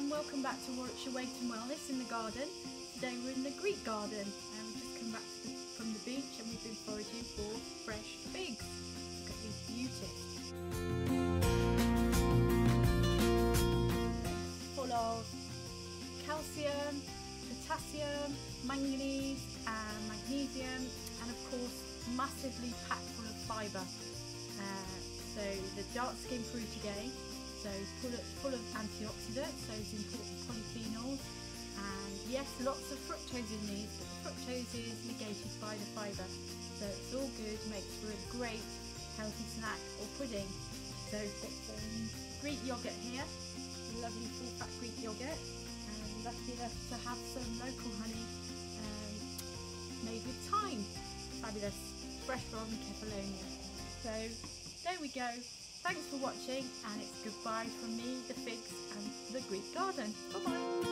welcome back to Warwickshire Weight and Wellness in the garden. Today we're in the Greek garden and we've just come back from the beach and we've been foraging for fresh figs. Look at these beauties. Full of calcium, potassium, manganese and magnesium, and of course massively packed full of fibre. So the dark skin fruit again, so full of antioxidants, those important polyphenols, and yes, lots of fructose in these, but the fructose is negated by the fibre, so it's all good, makes for a great healthy snack or pudding. So we've got some Greek yoghurt here, lovely full fat Greek yoghurt, and lucky enough to have some local honey made with thyme. Fabulous, fresh from Kefalonia. So there we go. Thanks for watching, and it's goodbye from me, the figs and the Greek garden. Bye bye.